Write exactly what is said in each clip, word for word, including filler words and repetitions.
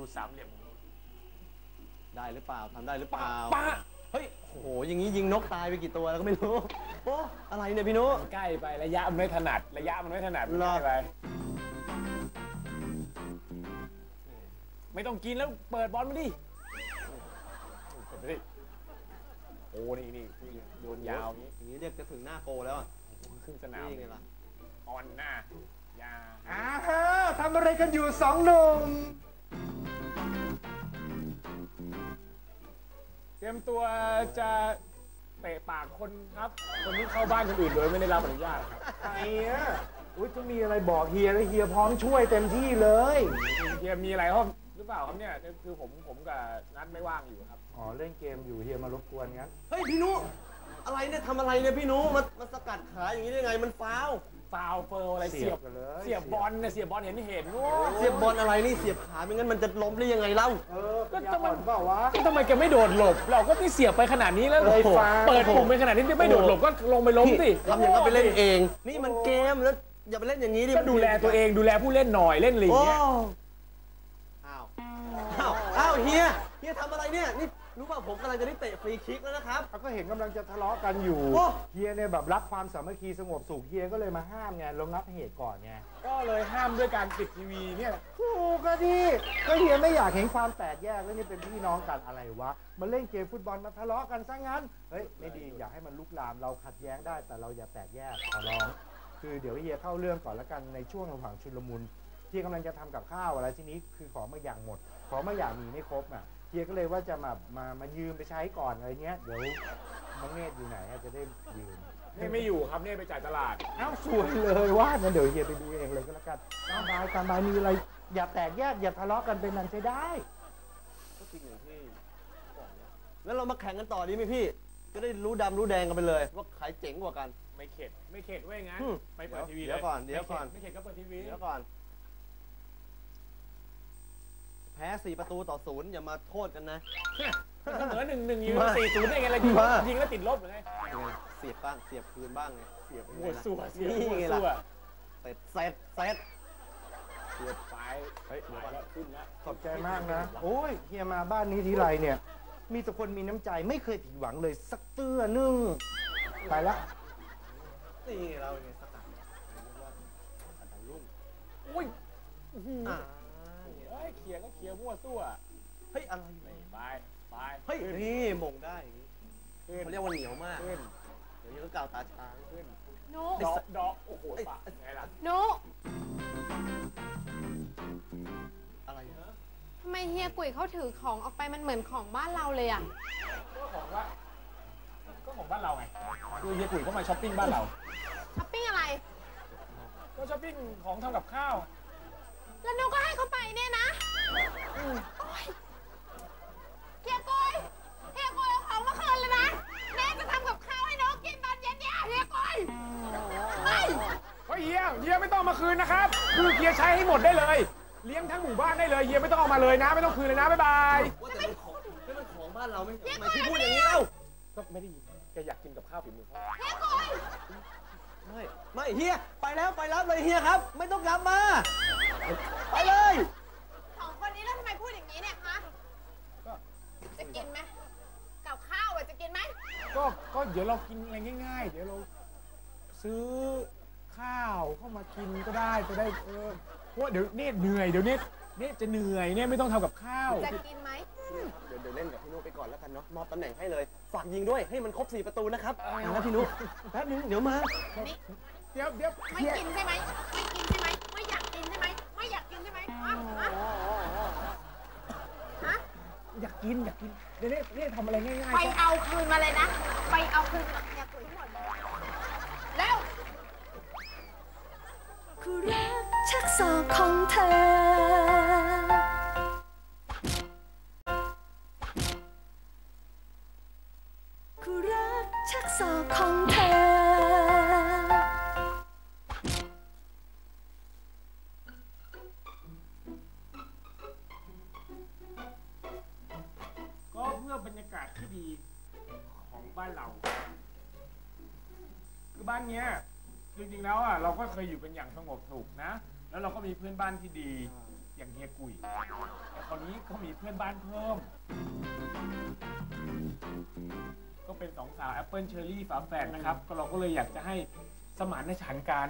สามเหลี่ยมได้หรือเปล่าทำได้หรือเปล่าป้าเฮ้ยโอ้โหอย่างนี้ยิงนกตายไปกี่ตัวแล้วก็ไม่รู้โอ้อะไรเนี่ยพี่นุ๊กใกล้ไประยะมันไม่ถนัดระยะมันไม่ถนัดใกล้ไปไม่ต้องกินแล้วเปิดบอลมาดิเปิดไปดิโอ้นี่นี่โยนยาวอย่างนี้เรียกจะถึงหน้าโกแล้วอ่ะครึ่งสนามนี่ไงล่ะออนหน้ายาอ้าฮะทำอะไรกันอยู่สองหนุ่มเตรียมตัวจะเตะปากคนครับคนที่เข้าบ้านคนอื่นโดยไม่ได้รับอนุญาตครับไอ้เนี่ยอุ้ยจะมีอะไรบอกเฮียแล้วเฮียพร้อมช่วยเต็มที่เลยเฮียมีอะไรเขาหรือเปล่าครับเนี่ยคือผมผมกับนัทไม่ว่างอยู่ครับอ๋อเล่นเกมอยู่เฮียมารบกวนงั้นเฮ้ยพี่นุอะไรเนี่ยทำอะไรเนี่ยพี่นุมันมันสกัดขาอย่างนี้ได้ไงมันฟาวฟาวเฟิร์อะไรเสียบเสียบบอลเนี่ยเสียบบอลเห็นเห็นเสียบบอลอะไรนี่เสียบขาไม่งั้นมันจะล้มได้ยังไงเล่าเออก็ทำไมเปล่าวะก็ทำไมแกไม่โดดหลบเราก็ไม่เสียบไปขนาดนี้แล้วเปิดปุ่มไปขนาดนี้ไม่โดดหลบก็ลงไปล้มสิทำอย่างนั้นไปเล่นเองนี่มันเกมแล้วอย่าไปเล่นอย่างนี้ดิก็ดูแลตัวเองดูแลผู้เล่นหน่อยเล่นอะไรอย่างเงี้ยอ้าวอ้าวอ้าวเฮียเฮียทำอะไรเนี่ยนี่รู้ป่ะผมกำลังจะได้เตะฟรีคิกแล้วนะครับก็เห็นกำลังจะทะเลาะกันอยู่เฮียเนี่ยแบบรักความสามัคคีสงบสุขเฮียก็เลยมาห้ามไงลงนับเหตุก่อนไงก็เลยห้ามด้วยการปิดทีวีเนี่ยถูกก็ดีก็เฮียไม่อยากเห็นความแตกแยกแล้วนี่เป็นพี่น้องกันอะไรวะมาเล่นเกมฟุตบอลมาทะเลาะกันซะงั้นเฮ้ยไม่ดีอยากให้มันลุกลามเราขัดแย้งได้แต่เราอย่าแตกแยกขอร้องคือเดี๋ยวเฮียเข้าเรื่องก่อนละกันในช่วงระหว่างชุลมุนเฮียกำลังจะทำกับข้าวอะไรทีนี้คือของมาอย่างหมดของมาอย่างมีไม่ครบอ่ะเฮียก็เลยว่าจะมามามายืมไปใช้ก่อนอะไรเงี้ยเดี๋ยวน้องเนตรอยู่ไหนจะได้ยืมนี่ไม่อยู่ครับเนตรไปจ่ายตลาดเอ้าสวยเลยว่างั้นเดี๋ยวเฮียไปดูเองเลยก็แล้วกันตามบายตามบายมีอะไรอย่าแตกแยกอย่าทะเลาะกันเป็นนั้นใช้ได้ก็จริงอย่างที่บอกนะแล้วเรามาแข่งกันต่อดีไหมพี่จะได้รู้ดำรู้แดงกันไปเลยว่าใครเจ๋งกว่ากันไม่เข็ดไม่เข็ดเว้ยงั้นไปเปิดทีวีเดี๋ยวก่อนเดี๋ยวก่อนไม่เข็ดก็เปิดทีวีเดี๋ยวก่อนแพ้สี่ประตูต่อศูนย์อย่ามาโทษกันนะเสมอหนึ่งหนึ่งยิงสี่ศูนย์ได้ไงอะไรยิงยิงแล้วติดลบหรือไงเสียบบ้างเสียบคืนบ้างไงเสียบหัวสู้เสียบหัวสู้เสร็จเสร็จเสร็จเสียบไปเฮ้ยแล้วขึ้นแล้วขอบใจมากนะโอ้ยเฮียมาบ้านนี้ทีไรเนี่ยมีแต่คนมีน้ำใจไม่เคยผิดหวังเลยสักเตื้อนึงไปละนี่เราเนี่ยสกัดอันดับรุ่งอุ้ยเฮ้ยเขียก็เขียมั่วซั่วเฮ้ยอะไรไปไปเฮ้ยนี่มงได้เขาเรียกว่าเหนียวมากเดี๋ยวนี้ก็กาวตาช้างขึ้นนุดอกดอกโอ้โหปะไงล่ะนุอะไรฮะทำไมเฮียกุ๋ยเขาถือของออกไปมันเหมือนของบ้านเราเลยอ่ะก็ของว่าก็ของบ้านเราไงคือเฮียกุ๋ยเขามาช้อปปิ้งบ้านเราช้อปปิ้งอะไรก็ช้อปปิ้งของทำกับข้าวแล้วนุก็ให้เขาไปเนี่ยนะเฮียกุยเฮียกุยเอาของมาคืนเลยนะแม่จะทำกับข้าวให้น้องกินตอนเย็นเนี่ยเฮียกุยเฮ้ยเฮียเฮียไม่ต้องมาคืนนะครับคือเฮียใช้ให้หมดได้เลยเลี้ยงทั้งหมู่บ้านได้เลยเฮียไม่ต้องเอามาเลยนะไม่ต้องคืนเลยนะบ๊ายบายว่าแต่เป็นของเป็นของบ้านเราไม่ทำไมที่พูดอย่างนี้เล่าก็ไม่ได้ยินแกอยากกินกับข้าวฝีมือเขาเฮียกุยไม่ไม่เฮียไปแล้วไปรับเลยเฮียครับไม่ต้องกลับมาไปเลยสองคนนี้แล้วทำไมพูดอย่างนี้เนี่ยคะจะกินไหมกับข้าวจะกินไหมก็ก็เดี๋ยวเรากินอะไรง่ายๆเดี๋ยวเราซื้อข้าวเข้ามากินก็ได้จะได้เออเพราะเดี๋ยวเนตเหนื่อยเดี๋ยวเนตเนตจะเหนื่อยเนี่ยไม่ต้องทำกับข้าวจะกินไหมเดี๋ยวเดี๋ยวเล่นกับพี่นุ๊กไปก่อนแล้วกันเนาะมอบตำแหน่งให้เลยฝากยิงด้วยให้มันครบสี่ประตูนะครับนะพี่นุ๊กแป๊บนึงเดี๋ยวมาเดี๋ยวเดี๋ยวไม่กินใช่ไหมไม่กินใช่ไหมไม่อยากกินใช่ไหมไม่อยากกินใช่ไหมฮะฮะอยากกินอยากกินเดี๋ยวนี้นี่ทำอะไรง่ายๆไปเอาคืนมาเลยนะไปเอาคืนกับเฮียกุยทั้งหมดแล้วคู่รักชักศอกของเธอคู่รักชักศอกของเธอก็เพื่อบรรยากาศที่ดีของบ้านเราคือบ้านเนี้ยจริงๆแล้วอ่ะเราก็เคยอยู่กันอย่างสงบสุขนะแล้วเราก็มีเพื่อนบ้านที่ดีอย่างเฮียกุยแต่คราวนี้เขามีเพื่อนบ้านเพิ่มก็เป็นสองสาวแอปเปิลเชอร์รี่ฝาแฝดนะครับก็เราก็เลยอยากจะให้สมานฉันท์กัน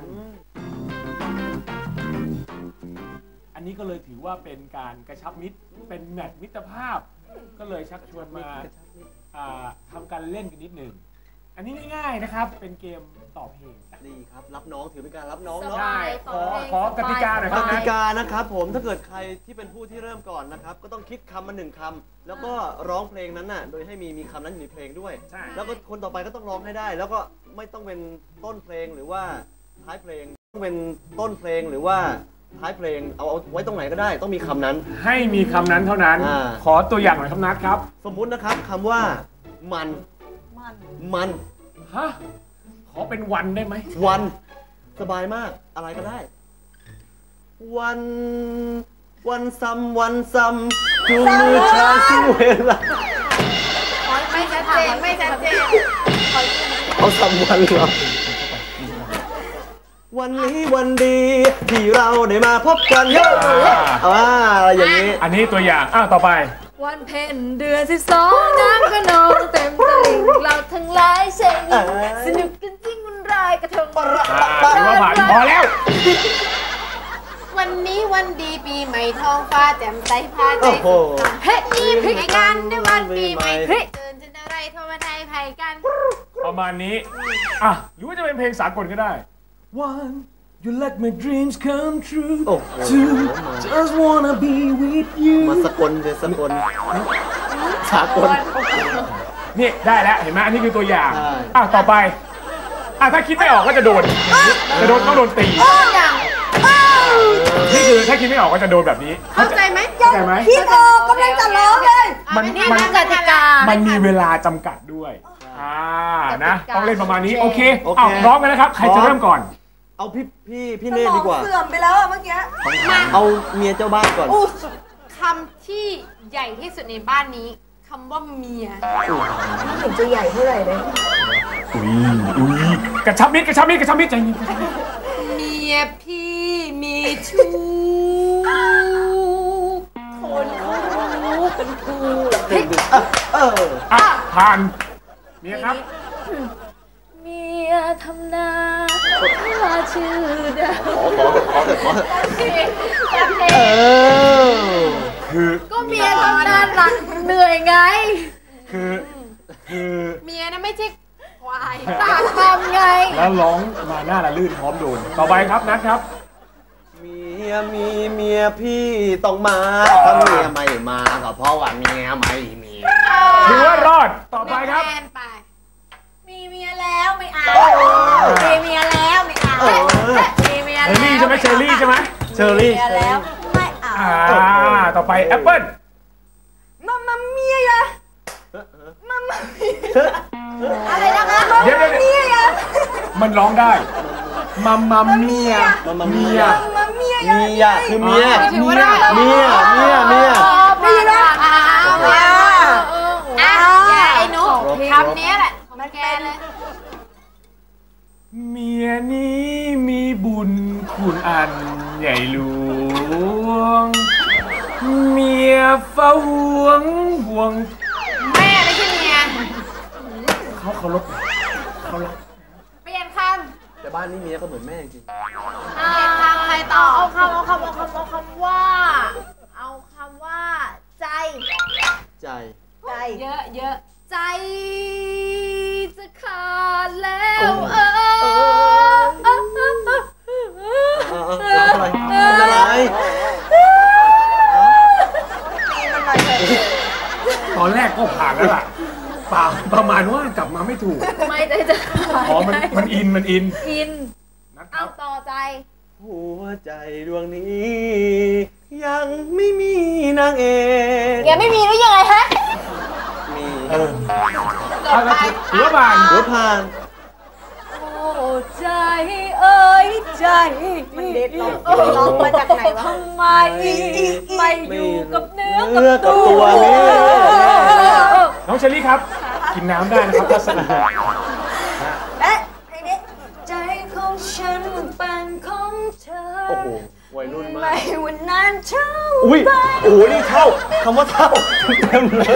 อันนี้ก็เลยถือว่าเป็นการกระชับมิตรเป็นแมตช์มิตรภาพก็เลยชักชวนมาทำการเล่นกันนิดหนึ่งอันนี้ง่ายๆนะครับเป็นเกมตอบเพลงดีครับรับน้องถือเป็นการรับน้องเนาะใช่ขอขอกติกาหน่อยคกรับติกานะครับผมถ้าเกิดใครที่เป็นผู้ที่เริ่มก่อนนะครับก็ต้องคิดคำมาหนึ่งคำแล้วก็ร้องเพลงนั้นน่ะโดยให้มีมีคำนั้นอยู่ในเพลงด้วยแล้วก็คนต่อไปก็ต้องร้องให้ได้แล้วก็ไม่ต้องเป็นต้นเพลงหรือว่าท้ายเพลงต้องเป็นต้นเพลงหรือว่าท้ายเพลงเอาเอาไว้ตรงไหนก็ได้ต้องมีคำนั้นให้มีคำนั้นเท่านั้นขอตัวอย่างหน่อยครับนัทครับสมมุตินะครับคำว่ามันมันมันฮะขอเป็นวันได้ไหมวันสบายมากอะไรก็ได้วันวันซ้ำวันซ้ำจูงมือช้าสู้เวลาไม่ชัดเจนไม่ชัดเจนเอาซ้ำวันเหรอวันนี้วันดีที่เราได้มาพบกันเยอะอ่าอย่างนี้อันนี้ตัวอย่างอ้าวต่อไปวันเพ็ญเดือนสิบสองน้ำก็นองเต็มตลิ่งเราทั้งหลายเช่นสนุกกันจริงมันรายกระทงถือว่าผ่านพอแล้ววันนี้วันดีปีใหม่ท้องฟ้าแจ่มใสพาใจเฮ้ยยิ้มให้กันในวันปีใหม่เฮ้ยเตือนจนอะไรโทรมาไทยไผ่กันประมาณนี้อ่ะหรือว่าจะเป็นเพลงสากลก็ได้ One you let my dreams come true Two just wanna be with you มาสกลเลยสกลสากลนี่ได้แล้วเห็นไหมอันนี้คือตัวอย่างอ่ะต่อไปอ่ะถ้าคิดไม่ออกก็จะโดนจะโดนต้องโดนตีนี่คือถ้าคิดไม่ออกก็จะโดนแบบนี้เข้าใจไหมเข้าใจไหมคิดออกกำลังจะร้องเลยมันมันกติกามันมีเวลาจำกัดด้วยอ่านะต้องเล่นประมาณนี้โอเคเอาพร้อมกันนะครับใครจะเริ่มก่อนเอาพี่พี่พี่เน่ดีกว่าเสื่อมไปแล้วเมื่อกี้เอาเมียเจ้าบ้านก่อนคำที่ใหญ่ที่สุดในบ้านนี้คำว่าเมียไม่เห็นจะใหญ่เท่าไหร่เลยอุ้ยอุ้ยกระชับมิตรกระชับมิตรกระชับมิตรใจเย็นเมียพี่มีชู้คนเขารู้เป็นครูเอออ่ะผ่านเมียครับเมียทำนาข้าชื่อดาวขอขอขอขอเออคือก็เมียทำนาหนักเหนื่อยไงคือคือเมียนะไม่ใช่ควายปากคำไงแล้วร้องมาหน้าละลื่นพร้อมโดนต่อไปครับนัทครับเมียมีเมียพี่ต้องมาถ้าเมียไม่มาก็เพราะว่าเมียไม่มีถือว่ารอดต่อไปครับมีเมียแล้วไม่เอามีเมียแล้วไม่เอามีเมียแล้วเชอรี่ใช่ไหมเชอรี่ใช่ไหมเชอรี่แล้วไม่เอาอ่าต่อไปแอปเปิ้ลมามาเมียอะมามาอะไรนะคะเดี๋ยวเมียมันร้องได้มามาเมียมาเมียมาเมียเมียคือเมียเมียเมียเมียเมียไม่ได้อ่าอ่าไอ้หนูคำนี้แหละมันแกเลยเมียนี้มีบุญคุณอันใหญ่หลวงเมียเฝ้าห่วงห่วงแม่ไม่ใช่เมียเขาเคารพเขารักเปลี่ยนคำแต่บ้านนี้เมียก็เหมือนแม่จริงเปลี่ยนคำใครต่อเอาคำเอาคำเอาคำเอาคำว่าเอาคำว่าใจใจใจเยอะเยอะใจจะขาดแล้วเอออะไรอะไรตอนแรกก็ผ่านแล้วล่ะเปล่าประมาณว่ากลับมาไม่ถูกไม่ได้จะอ๋อมันมันอินมันอินอินเอาต่อใจหัวใจดวงนี้ยังไม่มีนางเอกยังไม่มีหรือยังไงฮะมีเออหัวผ่านหัวผ่านโอ้ใจเอ้ยใจมันเด็ดร้องมาจากไหนวะทำไมไม่อยู่กับเนื้อกับตัวน้องเชอรี่ครับกินน้ำได้นะครับถ้าสนุกและเพลงนี้ใจของฉันเป็นของเธอโอ้โหวัยรุ่นมากไม่วันนั้นเท่าอุ้ยโอ้โหนี่เท่าคำว่าเท่าเต็มเลย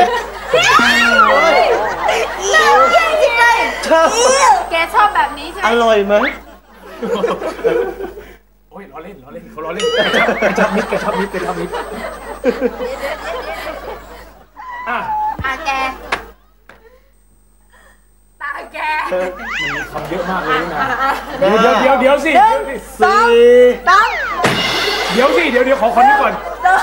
เยี่ยมเยี่ยมจริงเลยเท่าแกชอบแบบนี้ใช่ไหมอร่อยไหมโอ้ยล้อเล่นล้อเล่นเขาล้อเล่นกระชับมิดกระชับมิดกระชับมิดอ่ะอ่ะแกตาแกมันมีคำเยอะมากเลยนะเดี๋ยวเดี๋ยวเดี๋ยวเดี๋ยวสิสี่ต้องเดี๋ยวสิเดี๋ยวเดี๋ยวขอคอนนี้ก่อน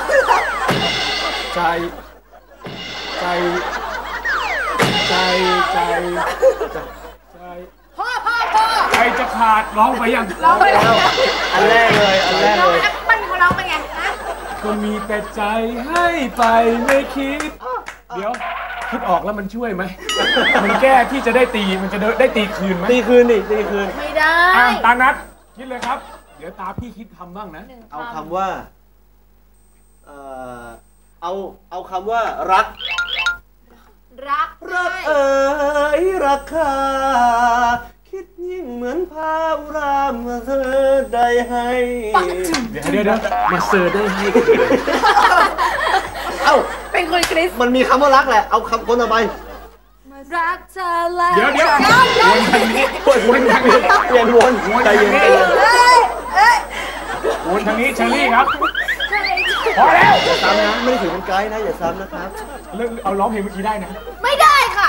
ใจใจใจใจใจพ่อพ่อพ่อใจจะขาดร้องไปยังร้องไปแล้วอันแรกเลยอันแรกร้องเลยแอปเปิ้ลเขาร้องเป็นไงฮะก็มีแต่ใจให้ไปไม่คิด เดี๋ยวคิดออกแล้วมันช่วยไหมมันแก้ที่จะได้ตีมันจะได้ตีคืนไหมตีคืนดิตีคืนไม่ได้อ่ะตานัดคิดเลยครับ เดี๋ยวตาพี่คิดคำบ้างนะเอาคำว่าเอ่อเอาเอาคำว่ารักรักรักเอ๋ยรักข้าคิดยิ่งเหมือนพาอุรามมาเธอได้ให้เดี๋ยวเดี๋ยวเดี๋ยวมาเซอร์ได้ให้เอ้าเป็นคนคริสมันมีคำว่ารักแหละเอาคำคนต่อไปรักเธอแล้วเดี๋ยวเดี๋ยววนทางนี้วนทางนี้เปลี่ยนวนใจเย็นใจเย็นวนทางนี้เชอรี่ครับพอแล้วอย่าซ้ำนะไม่ได้ถือเป็นไกด์นะอย่าซ้ำนะครับเลิกเอาร้องเพลงเมื่อกี้ได้นะไม่ได้ค่ะ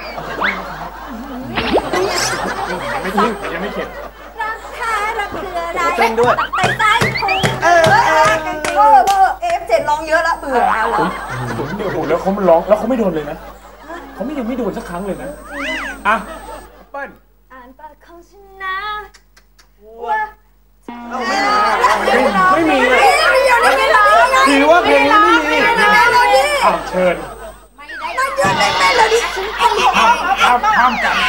ไม่ทิ้งแต่ยังไม่เข็ดรักแท้รักคืออะไรเต้นด้วยใต้ใต้พุงเออเออเออเออเอฟเจ็ดร้องเยอะละเบื่อผมเดี๋ยวโหแล้วเขามันร้องแล้วเขาไม่โดนเลยนะเขาไม่ยังไม่โดนสักครั้งเลยนะอ่ะเปิ้ลอ่านปากของฉันนะว่าไม่มีเลยไม่ยอมไม่ร้องถือว่าเพลงนี้ไม่มีอ้าวเชิญไม่ได้ต้องยืนเต้นเลยดิฉันเองห้ามห้ามห้ามจับ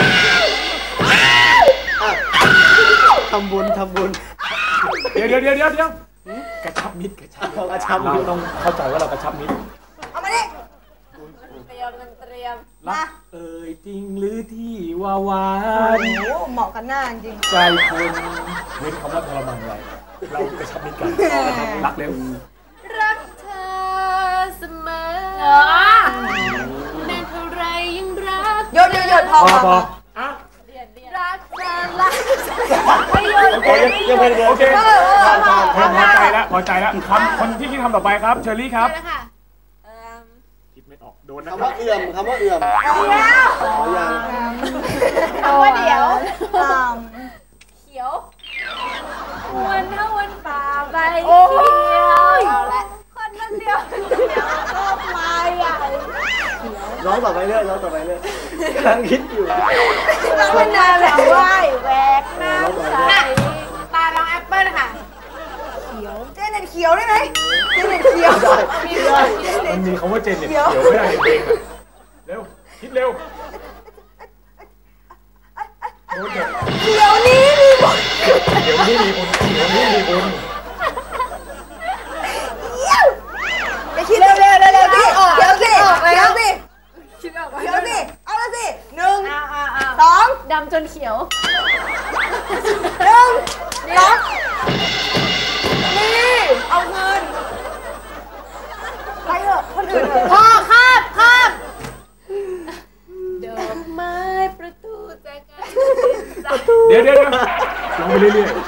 ทำบุญทำบุญเดี๋ยวเดี๋ยวเดี๋ยวเดี๋ยวเดี๋ยวกระชับมิดกระชับกระชับเราต้องเข้าใจว่าเรากระชับมิดเอามาดิเตรียมเตรียมรักเอ่ยจริงหรือที่ว่าหวานโอ้เหมาะกันหน้าจริงใจคนเว้นคำว่าทรมานไว้เรากระชับมิดกันรักเร็วรักเธอเสมอแม้เท่าไรยังรักหยดหยดพอพอพออ่ะรักเธอรักไม่หยดโอเคยังยังไม่ได้โอเคผ่านผ่านพอใจแล้วพอใจแล้วคำคนที่คิดคำต่อไปครับเชอรี่ครับค่ะคิดไม่ออกโดนนะคำครัว่าบเอื่อมคำว่าเอื่อมอ๋อยังคำว่าเดี๋ยวเขียววันเท่าวันป่าใบเขียวเอาละคนนั้นเดียวเดียวก็มาใหญ่ร้องต่อไปเรื่อยร้องต่อไปเรื่อยกำลังคิดอยู่เราเป็นนางแบบไหว้แหวกหน้าใสตาลองแอปเปิ้ลค่ะเขียวเจเน็ตเขียวได้ไหมเจเน็ตเขียวได้มันมีคำว่าเจนเนี่ยเดี๋ยวไม่ได้ในเพลงอะเร็วคิดเร็วโดนเถอะเขียวนี้มีบทเดี๋ยวนี้มีคนเดี๋ยวนี้มีคนไปคิดเร็วเร็วเร็วเร็วพี่เดี๋ยวสิเดี๋ยวสิคิดออกเดี๋ยวสิเอาละสิหนึ่งสองดำจนเขียวหนึ่งสองนี่เอาเงินไปเถอะคนอื่นเถอะพ่อคาบคาบดอกไม้ประตูแจกันเดี๋ยวเดี๋ยวเดี๋ยวลองไปเรื่อยๆ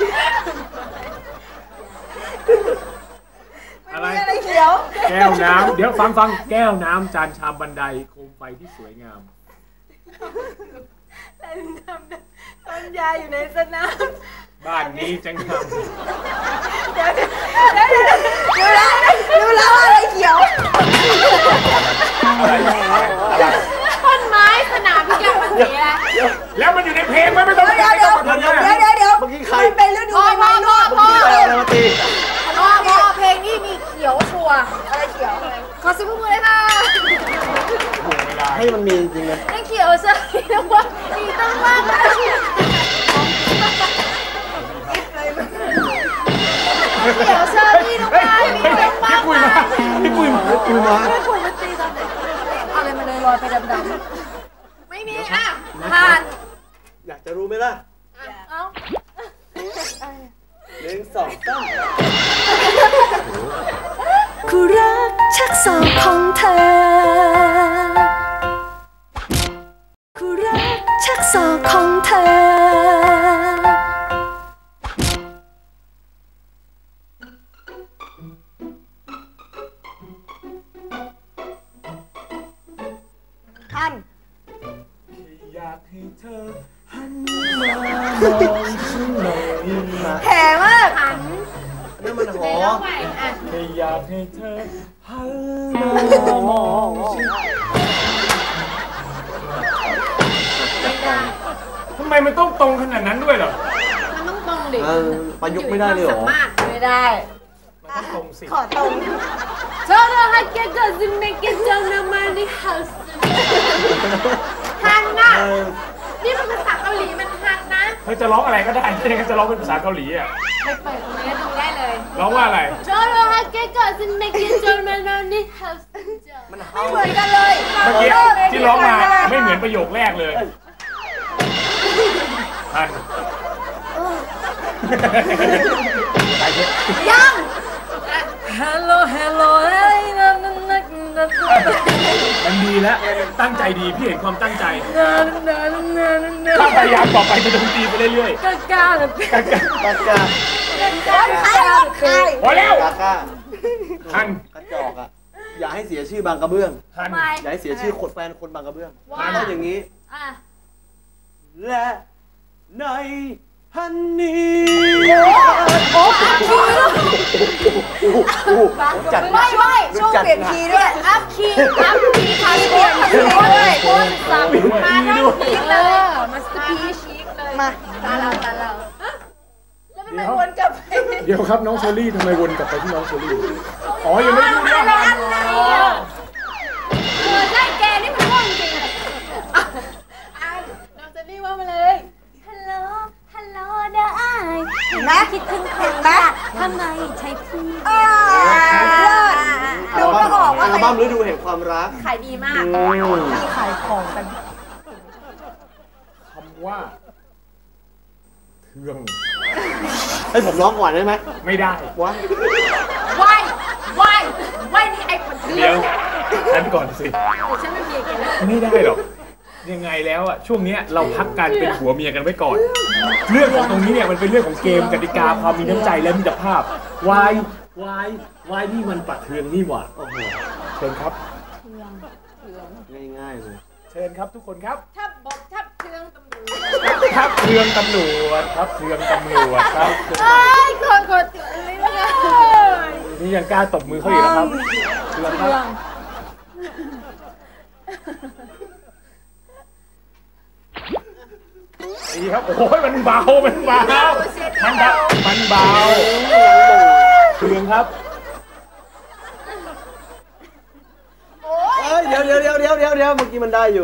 อะไรอะไรเขียวแก้วน้ำเดี๋ยวฟังฟังแก้วน้ำจานชามบันไดโคมไฟที่สวยงามแต่ทำต้นยาอยู่ในสนามบ้านนี้จังงามดูแล้วดูแล้วอะไรเขียวอะไรอะไรต้นไม้สนามที่แกมันเสียแล้วมันอยู่ในเพลงไหมไม่ต้องเดี๋ยวเดี๋ยวเดี๋ยวเดี๋ยวเดี๋ยวเดี๋ยวเมื่อกี้ใครมันเป็นฤดูใบไม้ร่วงพ่อใครเอาอะไรมาตีพ่อพ่อเพลงนี้มีเขียวชัวอะไรเขียวขอสิบมือเลยค่ะห่วงเวลาให้มันมีจริงเลยนั่นเขียวใช่ไหมว่ามีตั้งมากเลยเขียวเชอร์รี่น้องไม้มีตั้งมากพี่กุยมาพี่กุยมาพี่กุยมาไม่ควรจะตีตอนไหนอะไรมาเลยลอยไปดำๆไม่มีอ่ะผ่านอยากจะรู้ไหมล่ะเอ้าหนึ่งสองสามคู่รักชักศอกของเธอคู่รักชักศอกของเธอทันอยากให้เธอหันมามองฉันหน่อยแห่มากหันนี่มันหอแค่อยากให้เธอหันมามองฉันทำไมมันต้องตรงขนาดนั้นด้วยเหรอมันต้องตรงดิอ่าประยุกต์ไม่ได้เลยเหรอสามารถไม่ได้มันต้องตรงสิขอตรงเธอเราฮักแกก็จะไม่กินจนน้ำมันที่เฮาส์ฮันนะเออนี่มันภาษาเกาหลีมันฮันนะเธอจะร้องอะไรก็ได้ที่จะร้องเป็นภาษาเกาหลีอ่ะไปเปิดตรงนี้ดูได้เลยร้องว่าอะไรเธอเราฮักแกก็จะไม่กินจนน้ำมันที่เฮาส์มันไม่เฮาเหมือนกันเลยเมื่อกี้ที่ร้องมาไม่เหมือนประโยคแรกเลยทันยังฮัลโหลฮัลโหลอะไรนั่นนั่นนั่นนั่นมันดีแล้วตั้งใจดีพี่เห็นความตั้งใจนั่นนั่นนั่นนั่นถ้าพยายามต่อไปจะโดนตีไปเรื่อยกล้ากล้าเลยๆกันกันกากาใครรถใครพอแล้วกากาทันกระจอกอ่ะอย่าให้เสียชื่อบางกระเบื้องทันอย่าให้เสียชื่อคนแฟนคนบางกระเบื้องว่าต้องอย่างนี้อ่ะและในฮันนี่โอ้โหจัดไม่ไม่ช่วงเปลี่ยนคีย์ด้วยอัพคีย์อัพคีย์ค่ะเปลี่ยนคีย์ด้วยโคนสับมาทั้งพีคเลยมาสเตอร์พีชีคเลยมาตาเราตาเราแล้วทำไมวนกลับไปเดี๋ยวครับน้องเชอรี่ทำไมวนกลับไปที่น้องเชอรี่อ๋อยังไม่ได้พูดเรื่องทันเออได้แกนี่มันว่องจริงอ่ะอ่ะน้องเจนนี่ว่ามาเลยฮัลโหลฮัลโหลเด้ออ้ายเห็นไหมคิดถึงใครเห็นไหมทำไมใช่พี่อ่าเลิศดูก็ออกว่าอัลบั้มฤดูแห่งความรักขายดีมากอืมมีขายของกันคำว่าเทืองให้ผมร้องก่อนได้ไหมไม่ได้วะวายวายวายนี่ไอ้คนเทื่เดี๋อยวฉันก่อนสิเดี๋ยวฉันไม่มีแกแล้วไม่ได้หรอกยังไงแล้วอะช่วงเนี้ยเราพักการเป็นผัวเมียกันไว้ก่อน เรื่องของตรงนี้เนี่ยมันเป็นเรื่องของเกมกติกาความมีน้ำใจและมิตรภาพวายวายวายนี่มันปัดเทืองนี่หว่าโอ้โหเชิญครับง่ายๆเลยเชิญครับทุกคนครับทับบอกทับเทืองตำรวจทับเทืองตำรวจครับเทืองตำรวจครับไอ้ยคนคนเตือนเลยนะนี่ยังกล้าตบมือเขาอีกนะครับเทืองครับดีครับโอ้ยมันเบามันเบามันเบามันเบาเทืองครับเอ้ยเดี๋ยวเดี๋ยวเดี๋ยวเดี๋ยวเดี๋ยวเดี๋ยวเมื่อกี้มันได้อยู่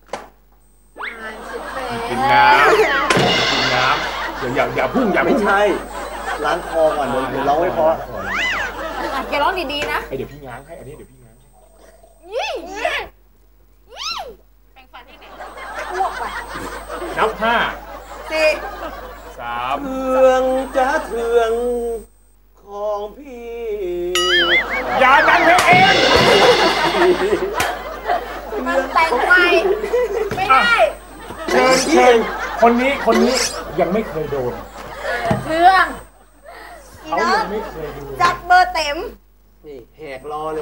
กินน้ำกินน้ำเดี๋ยวอย่าอย่าพุ่งอย่าไม่พุ่งใช่ล้างคอก่อนเดี๋ยวเดี๋ยวร้องไม่เพราะแกร้องดีๆนะไอเดี๋ยวพี่ง้างให้อันนี้เดี๋ยวพี่ง้างให้ยี่ยี่ยี่แปรงฟันที่ไหนอ้วกไปนับห้าสี่สามเทืองจะเทืองของพี่อย่าดันเพลงเองมันแต่งใหม่ไม่ได้เชิญเชิญคนนี้คนนี้ยังไม่เคยโดนเทืองอีเขาน้อยัง งไม่เคยดูจัดเบอร์เต็มนี่แหกรอเลย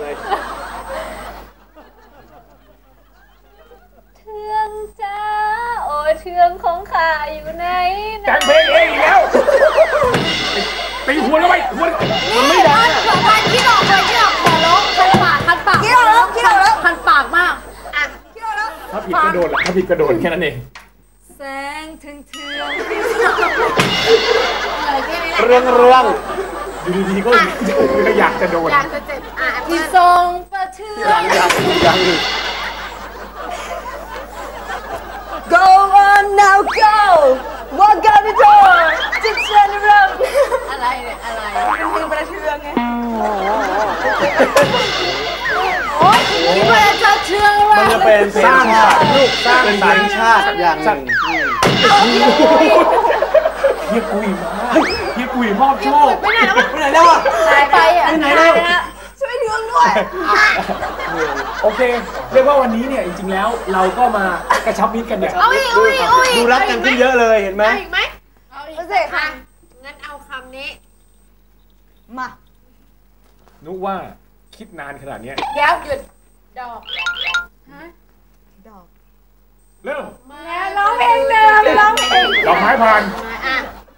เทืองจ้าโอ้ยเทืองของข้าอยู่ไหนแต่งเพลงเองอีกแล้วตีหัวแล้วไปหัวมันไม่ได้ขอพันที่ออกเลยที่ออกขอร้องคันปากคันปากคิดออกแล้วคิดออกแล้วคันปากมากอ่ะคิดออกแล้วถ้าผิดก็โดนแหละถ้าผิดก็โดนแค่นั้นเองแสงเทืองเทืองเลยแค่นี้แหละเรื่องเรื่องอยู่ดีๆก็ก็อยากจะโดนอยากจะเจ็บอ่ะที่ทรงประเทือยัง งยังยังอีก Go on now go Walk out the door Just turn around อะไรเนี่ยอะไรเป็นเพลงประเทืองไงโอ๊ยคิดว่าจะเทืองมัว่ะนจะเป็นเพลสร้าง งชาสรติรค์ลูกสร้างเป็นสเพรลรงค์ชาติอย่างหนึ่งอืมเฮียกุยมาเฮียกุยยมอบโชคไปไหนแล้วไปไหนแล้วอ่ะหายไปอ่ะไปไหนแล้วช่วยเลี้ยงด้วยโอเค เรียกว่าวันนี้เนี่ยจริงๆแล้วเราก็มากระชับมิตรกันเนี่ยเอาอีกเอาอีกเอาอีกดูรักกันขึ้นเยอะเลยเห็นไหมเอาอีกไหมเอาอีกเอาสิค่ะงั้นเอาคำนี้มานุว่าคิดนานขนาดเนี้ยเดี๋ยวหยุดดอกฮะดอกเริ่มแล้วร้องเพลงเดิมร้องเพลงดอกไม้ผ่านอ่ะ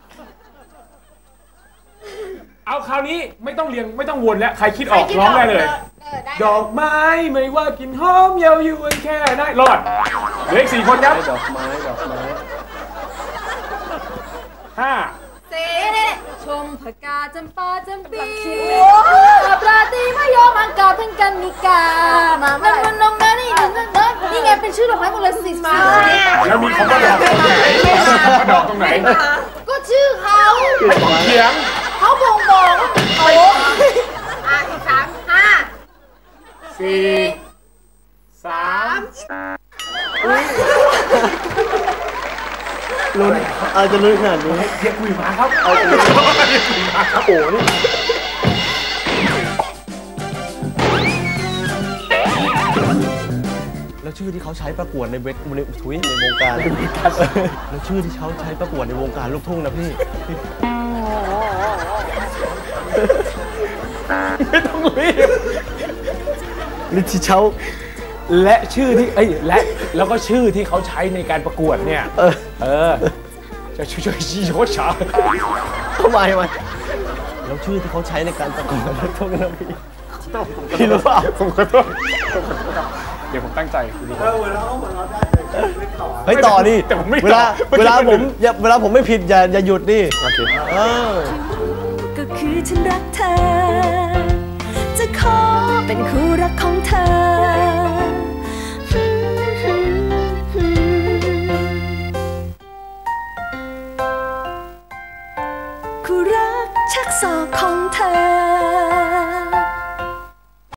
เอาคราวนี้ไม่ต้องเรียงไม่ต้องวนแล้วใครคิดออกร้องได้เลยเออได้ดอกไม้ไม่ว่ากลิ่นหอมเยาวยวนแค่ไหนรอดเหลืออีกสี่คนครับดอกไม้ดอกไม้ห้าเซ่ชมพกาจำปาจำปีปราตรีมะยมอังกาทั้งกันนิกามามันมันนงนั่นนี่นั่นนั่นนี่ไงเป็นชื่อดอกไม้หมดเลยสิมาแล้วมีคำว่าดอกตรงไหนคำว่าดอกตรงไหนก็ชื่อเขาไม่ต้องเถียงเขาบ่งบอกโอ้อ่ะอีกสามห้าสี่สามลุ้นเอาจะลุ้นขนาดนี้เรียกคุยมาครับเอาจะลุ้นเรียกคุยมาครับโอ้นี่แล้วชื่อที่เขาใช้ประกวดในเวทในทุยในวงการแล้วชื่อที่เขาใช้ประกวดในวงการลูกทุ่งนะพี่ไม่ต้องรีบลิชิเช้าและชื่อที่เอ้ยและแล้วก็ชื่อที่เขาใช้ในการประกวดเนี่ยเออเออจะช่วยช่วยชี้โคตรช้าทำไมทำไมแล้วชื่อที่เขาใช้ในการประกวดลูกทุ่งนะพี่พี่รู้เปล่าผมขอโทษผมขอโทษครับเดี๋ยวผมตั้งใจดูครับเฮ้ยต่อดิแต่ผมไม่เวลาต่อเวลาผมอย่าเวลาผมไม่ผิดอย่าอย่าหยุดดิโอเคเออก็คือฉันรักเธอ จะขอเป็นคู่รักของเธอ คู่รักชักศอกของเธอ